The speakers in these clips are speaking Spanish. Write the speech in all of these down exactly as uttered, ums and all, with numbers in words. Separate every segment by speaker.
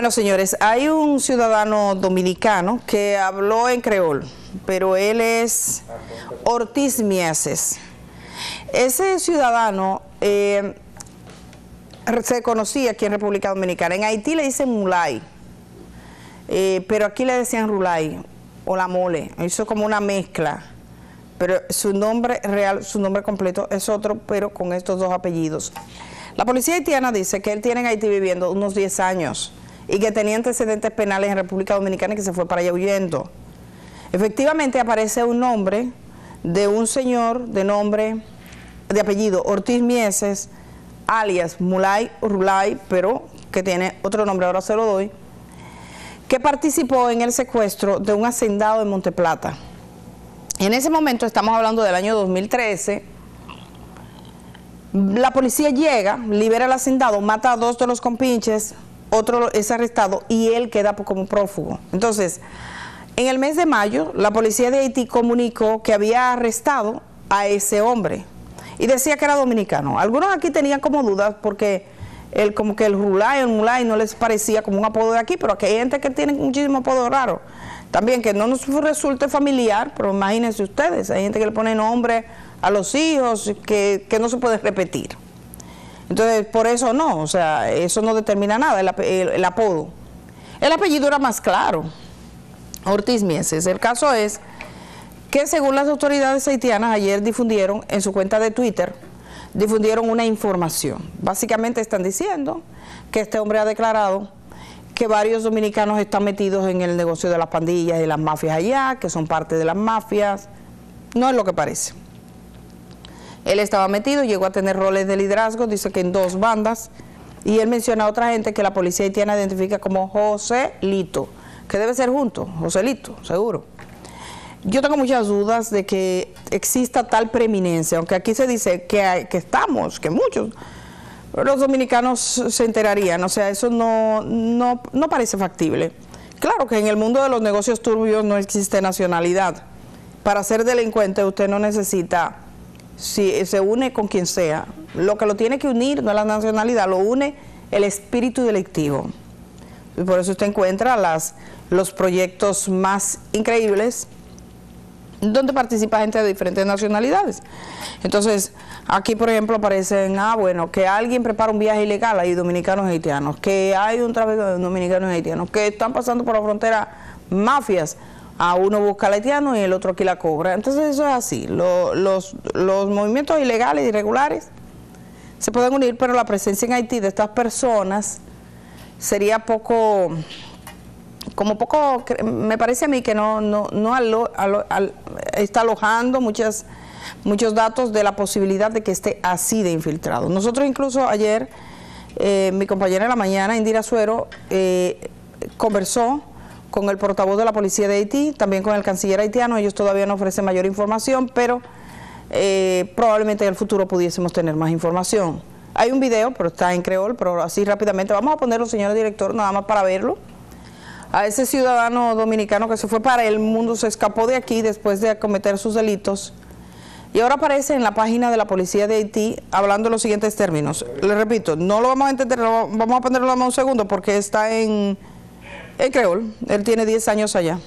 Speaker 1: Bueno, señores, hay un ciudadano dominicano que habló en creol, pero él es Ortiz Mieses. Ese ciudadano eh, se conocía aquí en República Dominicana. En Haití le dicen mulay, eh, pero aquí le decían rulay o la mole. Hizo como una mezcla, pero su nombre real, su nombre completo es otro, pero con estos dos apellidos. La policía haitiana dice que él tiene en Haití viviendo unos diez años y que tenía antecedentes penales en República Dominicana y que se fue para allá huyendo. Efectivamente aparece un nombre de un señor de nombre, de apellido Ortiz Mieses, alias Mulay Rulay, pero que tiene otro nombre, ahora se lo doy, que participó en el secuestro de un hacendado en Monteplata. En ese momento, estamos hablando del año dos mil trece, la policía llega, libera al hacendado, mata a dos de los compinches, otro es arrestado y él queda como prófugo. Entonces, en el mes de mayo, la policía de Haití comunicó que había arrestado a ese hombre y decía que era dominicano. Algunos aquí tenían como dudas porque el, como que el Rulay, el Mulay no les parecía como un apodo de aquí, pero aquí hay gente que tiene muchísimos apodos raros. También que no nos resulte familiar, pero imagínense ustedes, hay gente que le pone nombre a los hijos que, que no se puede repetir. Entonces, por eso no, o sea, eso no determina nada, el, el, el apodo. El apellido era más claro, Ortiz Mieses. El caso es que según las autoridades haitianas ayer difundieron en su cuenta de Twitter, difundieron una información. Básicamente están diciendo que este hombre ha declarado que varios dominicanos están metidos en el negocio de las pandillas y las mafias allá, que son parte de las mafias. No es lo que parece. Él estaba metido, llegó a tener roles de liderazgo, dice que en dos bandas, y él menciona a otra gente que la policía haitiana identifica como Joselito, que debe ser junto, Joselito, seguro. Yo tengo muchas dudas de que exista tal preeminencia, aunque aquí se dice que, hay, que estamos, que muchos, los dominicanos se enterarían, o sea, eso no, no, no parece factible. Claro que en el mundo de los negocios turbios no existe nacionalidad. Para ser delincuente usted no necesita, si se une con quien sea, lo que lo tiene que unir no es la nacionalidad, lo une el espíritu delictivo. Y por eso usted encuentra las, los proyectos más increíbles donde participa gente de diferentes nacionalidades. Entonces, aquí por ejemplo aparecen, ah bueno, que alguien prepara un viaje ilegal, hay dominicanos y haitianos, que hay un tráfico de dominicanos y haitianos, que están pasando por la frontera mafias, a uno busca al haitiano y el otro aquí la cobra. Entonces eso es así, lo, los, los movimientos ilegales, irregulares, se pueden unir, pero la presencia en Haití de estas personas sería poco, como poco, me parece a mí que no, no, no alo, alo, al, está alojando muchas, muchos datos de la posibilidad de que esté así de infiltrado. Nosotros incluso ayer, eh, mi compañera en la mañana, Indira Suero, eh, conversó con el portavoz de la policía de Haití, también con el canciller haitiano. Ellos todavía no ofrecen mayor información, pero eh, probablemente en el futuro pudiésemos tener más información. Hay un video, pero está en creol, pero así rápidamente, vamos a ponerlo, señor director, nada más para verlo. A ese ciudadano dominicano que se fue para el mundo, se escapó de aquí después de cometer sus delitos, y ahora aparece en la página de la policía de Haití hablando en los siguientes términos. Le repito, no lo vamos a entender, lo, vamos a ponerlo más un segundo porque está en... El creol, él tiene diez años allá.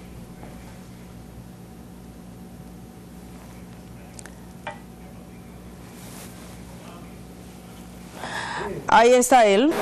Speaker 1: Ahí está él.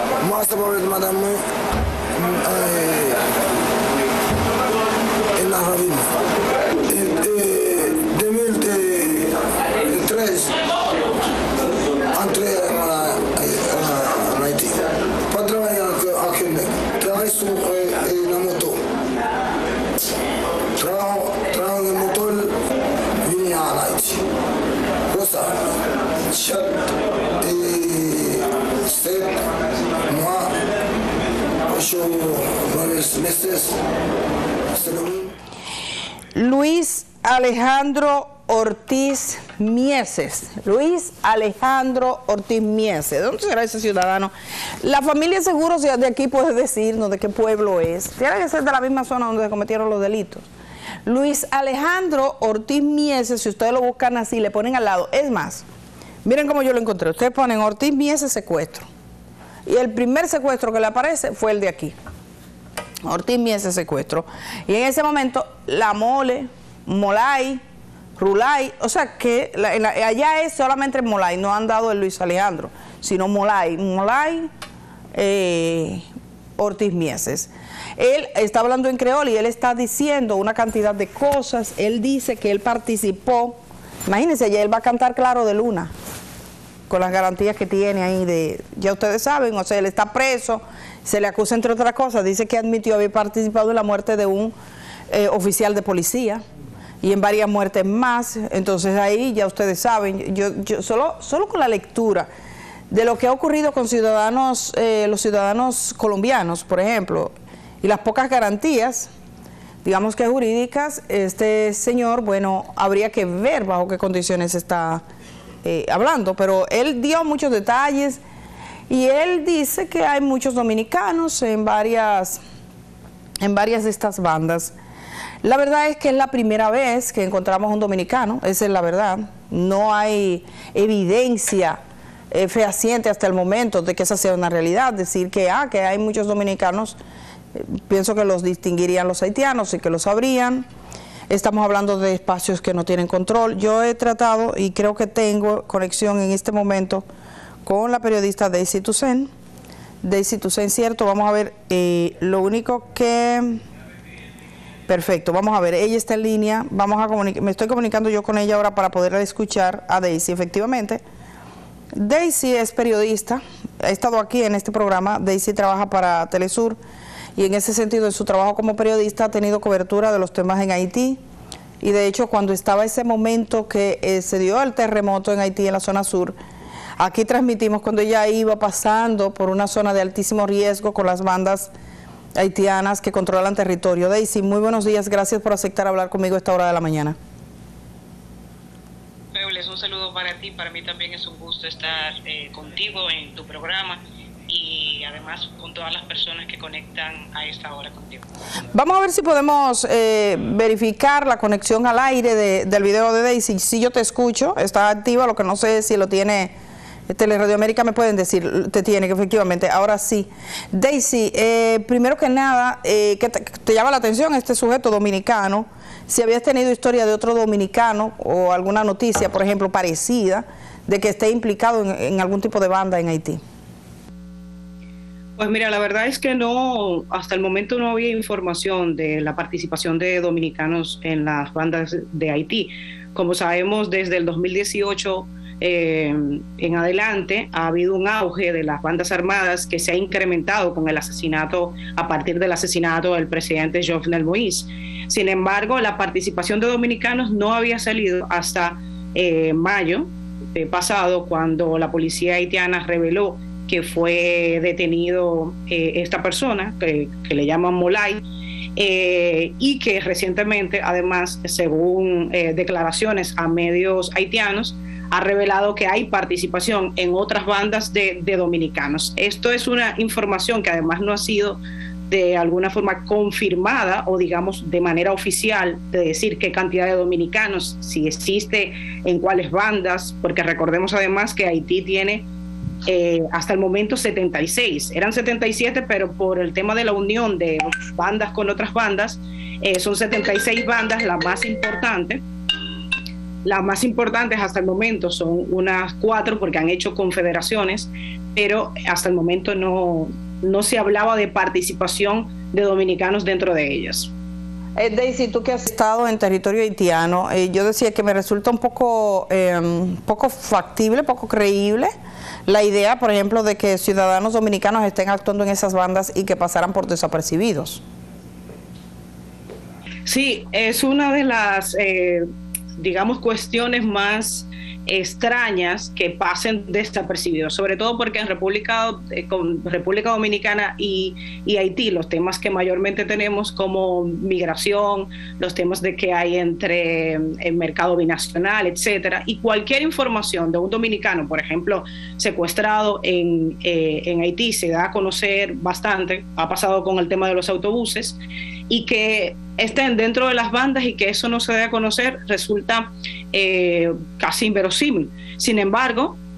Speaker 1: Luis Alejandro Ortiz Mieses. Luis Alejandro Ortiz Mieses. ¿De dónde será ese ciudadano? La familia seguro de aquí puede decirnos de qué pueblo es. Tiene que ser de la misma zona donde se cometieron los delitos. Luis Alejandro Ortiz Mieses, si ustedes lo buscan así, le ponen al lado. Es más, miren cómo yo lo encontré. Ustedes ponen Ortiz Mieses secuestro. Y el primer secuestro que le aparece fue el de aquí. Ortiz Mieses secuestro. Y en ese momento, la Mole, Molay, Rulay, o sea que la, la, allá es solamente Molay, no han dado el Luis Alejandro, sino Molay, Molay, eh, Ortiz Mieses. Él está hablando en creol y él está diciendo una cantidad de cosas. Él dice que él participó, imagínense, ya él va a cantar Claro de Luna, con las garantías que tiene ahí de, ya ustedes saben, o sea, él está preso, se le acusa entre otras cosas, dice que admitió haber participado en la muerte de un eh, oficial de policía y en varias muertes más. Entonces ahí ya ustedes saben, yo, yo solo, solo con la lectura de lo que ha ocurrido con ciudadanos, eh, los ciudadanos colombianos, por ejemplo, y las pocas garantías, digamos que jurídicas, este señor, bueno, habría que ver bajo qué condiciones está eh, hablando, pero él dio muchos detalles y él dice que hay muchos dominicanos en varias, en varias de estas bandas. La verdad es que es la primera vez que encontramos un dominicano, esa es la verdad, no hay evidencia eh, fehaciente hasta el momento de que esa sea una realidad, decir que, ah, que hay muchos dominicanos. Pienso que los distinguirían los haitianos y que lo sabrían. Estamos hablando de espacios que no tienen control. Yo he tratado y creo que tengo conexión en este momento con la periodista Daisy Toussaint. Daisy Toussaint, cierto, vamos a ver, eh, lo único que... Perfecto, vamos a ver, ella está en línea, vamos a comunicar, me estoy comunicando yo con ella ahora para poder escuchar a Daisy, efectivamente. Daisy es periodista, ha estado aquí en este programa, Daisy trabaja para Telesur, y en ese sentido, en su trabajo como periodista, ha tenido cobertura de los temas en Haití. Y de hecho, cuando estaba ese momento que eh, se dio el terremoto en Haití, en la zona sur, aquí transmitimos cuando ella iba pasando por una zona de altísimo riesgo con las bandas haitianas que controlan territorio. Daisy, muy buenos días, gracias por aceptar hablar conmigo a esta hora de la mañana.
Speaker 2: Un saludo para ti, para mí también es un gusto estar eh, contigo en tu programa y además con todas las personas que conectan a esta hora contigo.
Speaker 1: Vamos a ver si podemos eh, verificar la conexión al aire de, del video de Daisy. Si yo te escucho, está activa, lo que no sé si lo tiene Teleradio América, me pueden decir, te tiene que efectivamente, ahora sí. Daisy, eh, primero que nada, eh, ¿qué te, te llama la atención este sujeto dominicano? Si habías tenido historia de otro dominicano o alguna noticia, por ejemplo, parecida, de que esté implicado en, en algún tipo de banda en Haití.
Speaker 2: Pues mira, la verdad es que no, hasta el momento no había información de la participación de dominicanos en las bandas de Haití. Como sabemos, desde el dos mil dieciocho eh, en adelante ha habido un auge de las bandas armadas que se ha incrementado con el asesinato, a partir del asesinato del presidente Jovenel Moïse. Sin embargo, la participación de dominicanos no había salido hasta eh, mayo eh, pasado, cuando la policía haitiana reveló que fue detenido eh, esta persona, que, que le llaman Molay, eh, y que recientemente, además, según eh, declaraciones a medios haitianos, ha revelado que hay participación en otras bandas de, de dominicanos. Esto es una información que además no ha sido de alguna forma confirmada o digamos de manera oficial, de decir qué cantidad de dominicanos, si existe, en cuáles bandas, porque recordemos además que Haití tiene eh, hasta el momento setenta y seis, eran setenta y siete, pero por el tema de la unión de bandas con otras bandas, eh, son setenta y seis bandas, las más importantes. Las más importantes hasta el momento son unas cuatro porque han hecho confederaciones, pero hasta el momento no, no se hablaba de participación de dominicanos dentro de ellas.
Speaker 1: Eh, Daisy, tú que has estado en territorio haitiano, eh, yo decía que me resulta un poco, eh, poco factible, poco creíble la idea, por ejemplo, de que ciudadanos dominicanos estén actuando en esas bandas y que pasaran por desapercibidos.
Speaker 2: Sí, es una de las... Eh, digamos, cuestiones más extrañas que pasen desapercibidos, sobre todo porque en República, eh, con República Dominicana y, y Haití, los temas que mayormente tenemos como migración, los temas de que hay entre el mercado binacional, etcétera, y cualquier información de un dominicano, por ejemplo, secuestrado en, eh, en Haití, se da a conocer bastante, ha pasado con el tema de los autobuses, y que estén dentro de las bandas y que eso no se dé a conocer resulta eh, casi inverosímil. Sin embargo,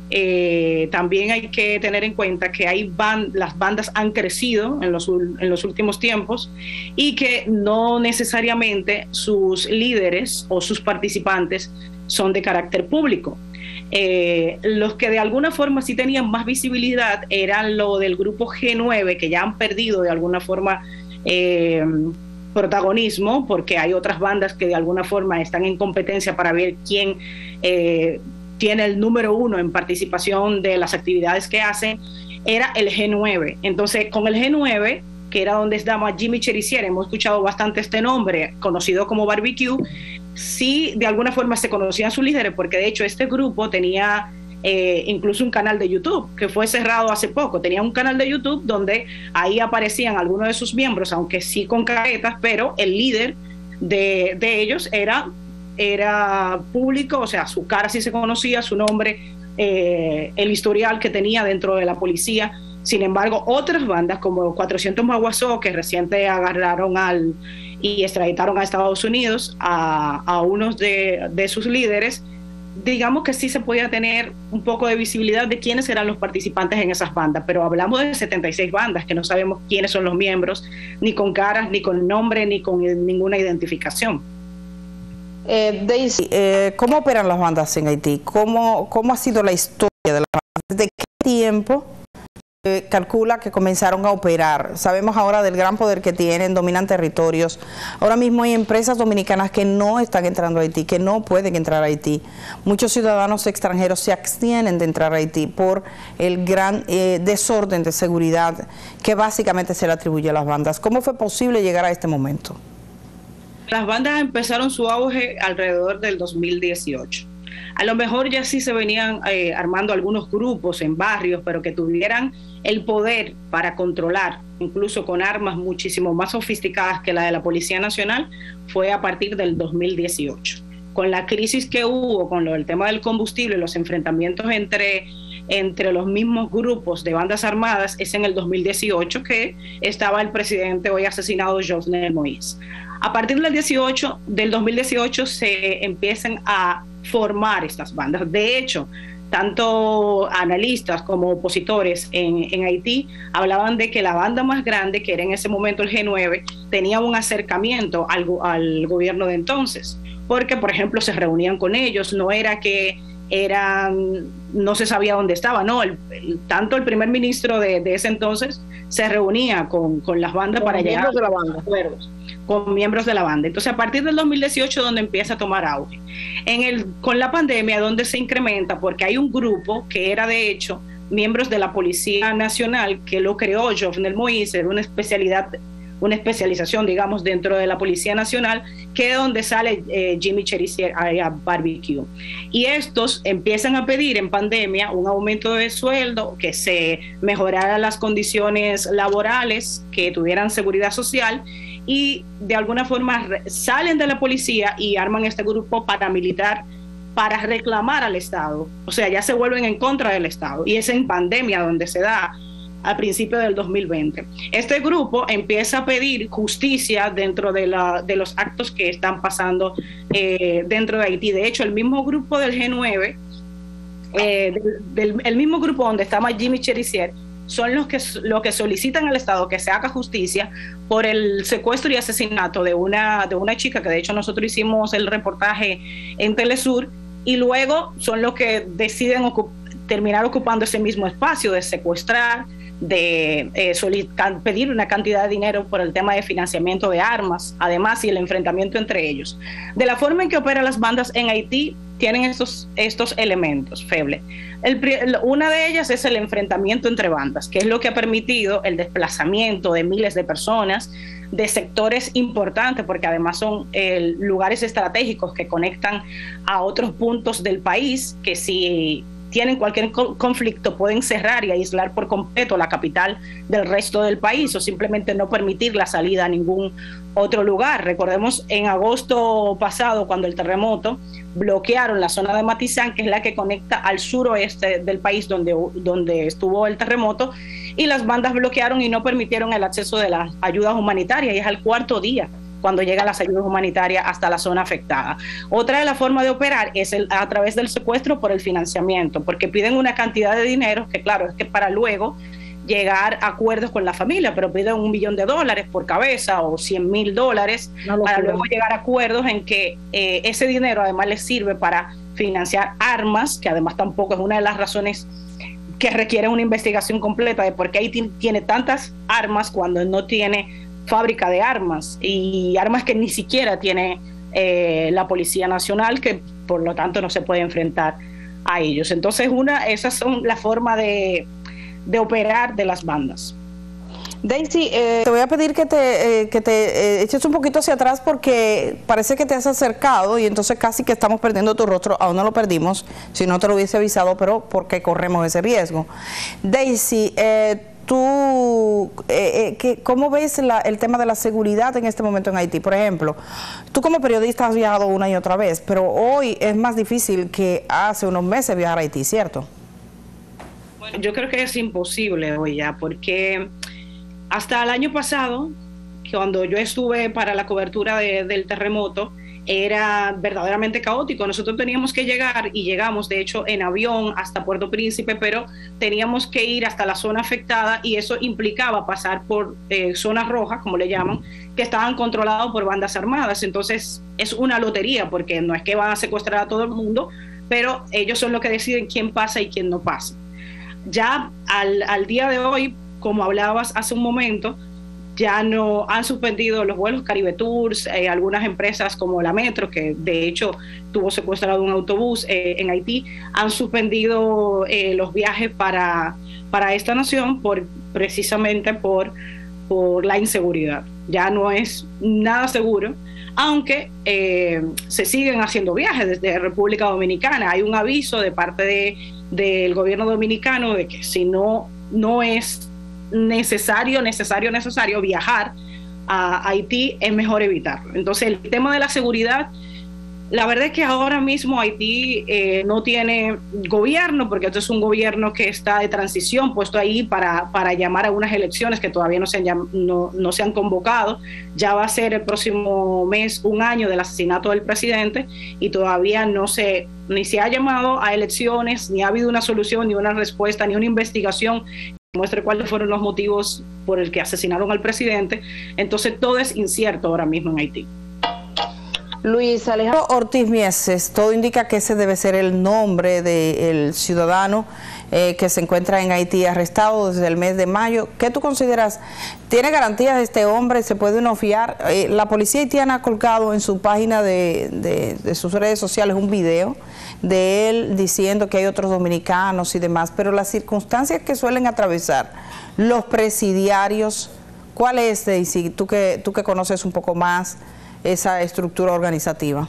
Speaker 2: Eh, también hay que tener en cuenta que hay band, las bandas han crecido en los, en los últimos tiempos y que no necesariamente sus líderes o sus participantes son de carácter público. Eh, los que de alguna forma sí tenían más visibilidad eran lo del grupo G nueve, que ya han perdido de alguna forma eh, protagonismo, porque hay otras bandas que de alguna forma están en competencia para ver quién eh, tiene el número uno en participación de las actividades que hacen. Era el G nueve. Entonces, con el G nueve, que era donde estaba Jimmy Cherizier, hemos escuchado bastante este nombre, conocido como Barbecue, sí, de alguna forma se conocían sus líderes, porque de hecho este grupo tenía eh, incluso un canal de YouTube, que fue cerrado hace poco. Tenía un canal de YouTube donde ahí aparecían algunos de sus miembros, aunque sí con caretas, pero el líder de, de ellos era... era público, o sea, su cara sí se conocía, su nombre, eh, el historial que tenía dentro de la policía. Sin embargo, otras bandas como cuatrocientos Maguazó, que reciente agarraron al y extraditaron a Estados Unidos a, a unos de, de sus líderes, digamos que sí se podía tener un poco de visibilidad de quiénes eran los participantes en esas bandas, pero hablamos de setenta y seis bandas que no sabemos quiénes son los miembros, ni con caras, ni con nombre, ni con ninguna identificación.
Speaker 1: Eh, Daisy, eh, ¿cómo operan las bandas en Haití? ¿Cómo, cómo ha sido la historia de las bandas? ¿Desde qué tiempo eh, calcula que comenzaron a operar? Sabemos ahora del gran poder que tienen, dominan territorios. Ahora mismo hay empresas dominicanas que no están entrando a Haití, que no pueden entrar a Haití. Muchos ciudadanos extranjeros se abstienen de entrar a Haití por el gran eh, desorden de seguridad que básicamente se le atribuye a las bandas. ¿Cómo fue posible llegar a este momento?
Speaker 2: Las bandas empezaron su auge alrededor del dos mil dieciocho. A lo mejor ya sí se venían eh, armando algunos grupos en barrios, pero que tuvieran el poder para controlar, incluso con armas muchísimo más sofisticadas que la de la Policía Nacional, fue a partir del dos mil dieciocho. Con la crisis que hubo, con lo del tema del combustible, los enfrentamientos entre, entre los mismos grupos de bandas armadas, es en el dos mil dieciocho que estaba el presidente hoy asesinado, Jovenel Moïse. A partir del, dieciocho, del dos mil dieciocho se empiezan a formar estas bandas. De hecho, tanto analistas como opositores en, en Haití hablaban de que la banda más grande, que era en ese momento el G nueve, tenía un acercamiento al, al gobierno de entonces, porque, por ejemplo, se reunían con ellos, no era que eran, no se sabía dónde estaba, no, el, el, tanto el primer ministro de, de ese entonces se reunía con, con las bandas para llegar a acuerdos con miembros de la banda. Entonces, a partir del dos mil dieciocho, donde empieza a tomar auge. En el, con la pandemia, donde se incrementa, porque hay un grupo que era, de hecho, miembros de la Policía Nacional, que lo creó Jovenel Moïse, era una especialidad, una especialización, digamos, dentro de la Policía Nacional, que es donde sale eh, Jimmy Cherizier a, a Barbecue. Y estos empiezan a pedir en pandemia un aumento de sueldo, que se mejoraran las condiciones laborales, que tuvieran seguridad social, y de alguna forma salen de la policía y arman este grupo paramilitar para reclamar al Estado. O sea, ya se vuelven en contra del Estado, y es en pandemia donde se da a principios del dos mil veinte. Este grupo empieza a pedir justicia dentro de, la, de los actos que están pasando eh, dentro de Haití. De hecho, el mismo grupo del G nueve, eh, del, del, el mismo grupo donde estaba Jimmy Cherizier, son los que, los que solicitan al Estado que se haga justicia por el secuestro y asesinato de una, de una chica, que de hecho nosotros hicimos el reportaje en Telesur, y luego son los que deciden ocup- terminar ocupando ese mismo espacio de secuestrar, de eh, solic- pedir una cantidad de dinero por el tema de financiamiento de armas, además, y el enfrentamiento entre ellos. De la forma en que operan las bandas en Haití, tienen estos, estos elementos, Feble. El, una de ellas es el enfrentamiento entre bandas, que es lo que ha permitido el desplazamiento de miles de personas de sectores importantes, porque además son eh, lugares estratégicos que conectan a otros puntos del país, que si tienen cualquier conflicto pueden cerrar y aislar por completo la capital del resto del país, o simplemente no permitir la salida a ningún otro lugar. Recordemos en agosto pasado, cuando el terremoto, bloquearon la zona de Matizán, que es la que conecta al suroeste del país donde, donde estuvo el terremoto, y las bandas bloquearon y no permitieron el acceso de las ayudas humanitarias, y es al cuarto día cuando llegan las ayudas humanitarias hasta la zona afectada. Otra de las formas de operar es el, a través del secuestro por el financiamiento, porque piden una cantidad de dinero que, claro, es que para luego llegar a acuerdos con la familia, pero piden un millón de dólares por cabeza o cien mil dólares no para luego llegar a acuerdos en que eh, ese dinero además les sirve para financiar armas, que además tampoco es una de las razones que requiere una investigación completa de por qué Haití tiene tantas armas cuando no tiene fábrica de armas y armas que ni siquiera tiene eh, la Policía Nacional, que por lo tanto no se puede enfrentar a ellos. Entonces, una, esas son la forma de, de operar de las bandas.
Speaker 1: Daisy, eh, te voy a pedir que te, eh, que te eh, eches un poquito hacia atrás porque parece que te has acercado y entonces casi que estamos perdiendo tu rostro. Aún no lo perdimos, si no te lo hubiese avisado, pero porque corremos ese riesgo. Daisy, eh, tú, eh, eh, ¿cómo ves la, el tema de la seguridad en este momento en Haití? Por ejemplo, tú como periodista has viajado una y otra vez, pero hoy es más difícil que hace unos meses viajar a Haití, ¿cierto?
Speaker 2: Bueno, yo creo que es imposible hoy ya, porque hasta el año pasado, cuando yo estuve para la cobertura de, del terremoto, era verdaderamente caótico. Nosotros teníamos que llegar, y llegamos de hecho en avión hasta Puerto Príncipe, pero teníamos que ir hasta la zona afectada y eso implicaba pasar por eh, zonas rojas, como le llaman, que estaban controladas por bandas armadas. Entonces es una lotería, porque no es que van a secuestrar a todo el mundo, pero ellos son los que deciden quién pasa y quién no pasa. Ya al, al día de hoy, como hablabas hace un momento, ya no han suspendido los vuelos Caribe Tours, eh, algunas empresas como la Metro, que de hecho tuvo secuestrado un autobús eh, en Haití, han suspendido eh, los viajes para, para esta nación por, precisamente por, por la inseguridad. Ya no es nada seguro, aunque eh, se siguen haciendo viajes desde República Dominicana. Hay un aviso de parte de, del gobierno dominicano de que si no, no es necesario, necesario, necesario viajar a Haití, es mejor evitarlo. Entonces, el tema de la seguridad, la verdad es que ahora mismo Haití eh, no tiene gobierno, porque esto es un gobierno que está de transición, puesto ahí para, para llamar a unas elecciones que todavía no se, han, no, no se han convocado. Ya va a ser el próximo mes un año del asesinato del presidente y todavía no se, ni se ha llamado a elecciones, ni ha habido una solución, ni una respuesta, ni una investigación muestre cuáles fueron los motivos por el que asesinaron al presidente. Entonces todo es incierto ahora mismo en Haití.
Speaker 1: Luis Alejandro Ortiz Mieses, todo indica que ese debe ser el nombre del ciudadano eh, que se encuentra en Haití arrestado desde el mes de mayo. ¿Qué tú consideras? ¿Tiene garantías de este hombre? ¿Se puede uno fiar? Eh, la policía haitiana ha colgado en su página de, de, de sus redes sociales un video de él diciendo que hay otros dominicanos y demás, pero las circunstancias que suelen atravesar los presidiarios, ¿cuál es, Daisy? Tú que, tú que conoces un poco más esa estructura organizativa.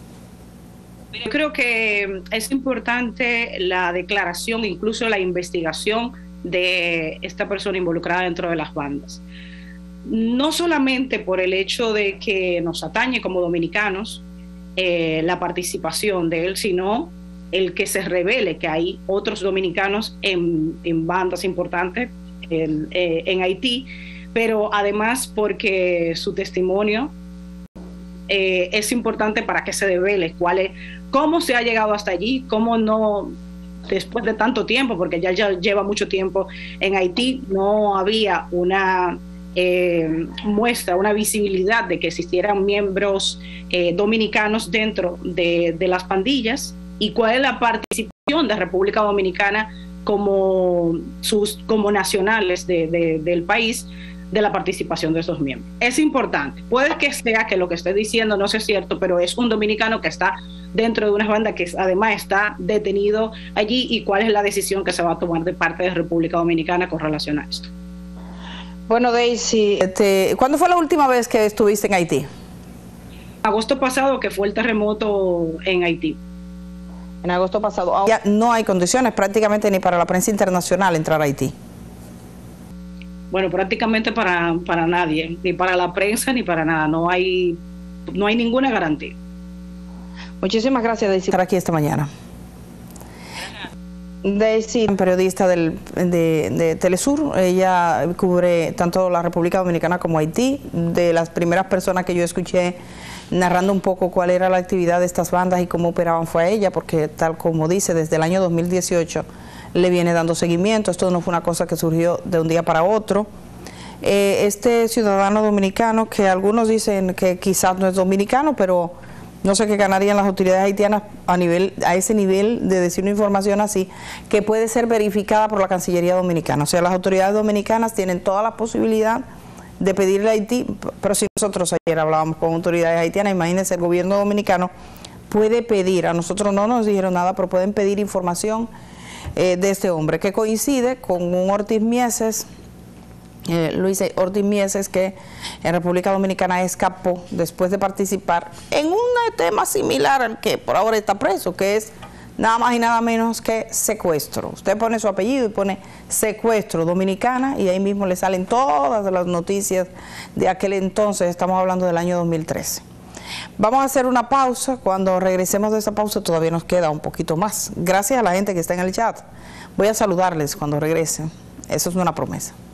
Speaker 2: Yo creo que es importante la declaración, incluso la investigación de esta persona involucrada dentro de las bandas. No solamente por el hecho de que nos atañe como dominicanos eh, la participación de él, sino el que se revele que hay otros dominicanos en, en bandas importantes en, eh, en Haití, pero además porque su testimonio Eh, es importante para que se devele cuál es, cómo se ha llegado hasta allí, cómo no, después de tanto tiempo, porque ya, ya lleva mucho tiempo en Haití, no había una eh, muestra, una visibilidad de que existieran miembros eh, dominicanos dentro de, de las pandillas, y cuál es la participación de República Dominicana como, sus, como nacionales de, de, del país, de la participación de esos miembros. Es importante. Puede que sea que lo que estoy diciendo no sea cierto, pero es un dominicano que está dentro de una banda que además está detenido allí, y cuál es la decisión que se va a tomar de parte de República Dominicana con relación a esto.
Speaker 1: Bueno, Daisy, este, ¿cuándo fue la última vez que estuviste en Haití?
Speaker 2: Agosto pasado, que fue el terremoto en Haití.
Speaker 1: En agosto pasado. Ya no hay condiciones prácticamente ni para la prensa internacional entrar a Haití.
Speaker 2: Bueno, prácticamente para, para nadie, ni para la prensa ni para nada, no hay, no hay ninguna garantía.
Speaker 1: Muchísimas gracias, Daisy, por estar aquí esta mañana. Daisy, periodista del, de, de Telesur, ella cubre tanto la República Dominicana como Haití. De las primeras personas que yo escuché narrando un poco cuál era la actividad de estas bandas y cómo operaban fue a ella, porque tal como dice, desde el año dos mil dieciocho le viene dando seguimiento. Esto no fue una cosa que surgió de un día para otro. Eh, este ciudadano dominicano, que algunos dicen que quizás no es dominicano, pero no sé qué ganarían las autoridades haitianas a nivel a ese nivel de decir una información así, que puede ser verificada por la Cancillería Dominicana. O sea, las autoridades dominicanas tienen toda la posibilidad de pedirle a Haití, pero si nosotros ayer hablábamos con autoridades haitianas, imagínense, el gobierno dominicano puede pedir, a nosotros no nos dijeron nada, pero pueden pedir información eh, de este hombre, que coincide con un Ortiz Mieses, Eh, Luis Ortiz Mieses, que en República Dominicana escapó después de participar en un tema similar al que por ahora está preso, que es nada más y nada menos que secuestro. Usted pone su apellido y pone secuestro dominicana y ahí mismo le salen todas las noticias de aquel entonces. Estamos hablando del año dos mil trece. Vamos a hacer una pausa. Cuando regresemos de esa pausa todavía nos queda un poquito más. Gracias a la gente que está en el chat. Voy a saludarles cuando regrese. Eso es una promesa.